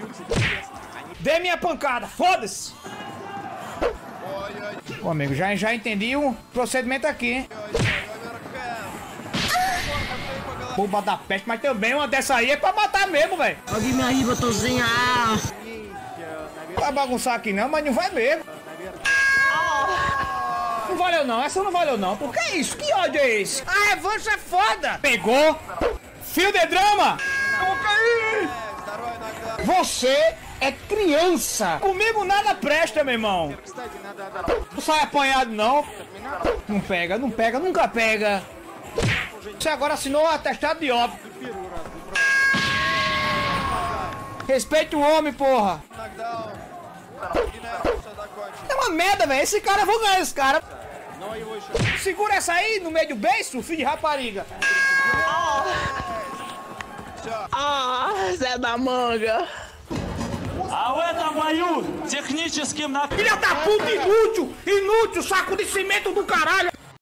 Dê minha pancada, foda-se! Ô amigo, já entendi o procedimento aqui, hein? Bomba da peste, mas também uma dessa aí é pra matar mesmo, velho. Alguém me arriba, Tozinha. Não vai bagunçar aqui não, mas não vai mesmo. Não valeu não, essa não valeu não. Por que isso? Que ódio é esse? A revanche é foda! Pegou! Fio de drama! Você é criança! Comigo nada presta, meu irmão! Não sai apanhado não! Não pega, não pega, nunca pega! Você agora assinou o atestado de óbito! Respeite o homem, porra! É uma merda, velho! Esse cara, eu vou ganhar esse cara! Segura essa aí no meio do beiço, filho de rapariga! Zé da Manga. А в этом бою техническим... Filha da puta, inútil! Inútil, saco de cimento do caralho!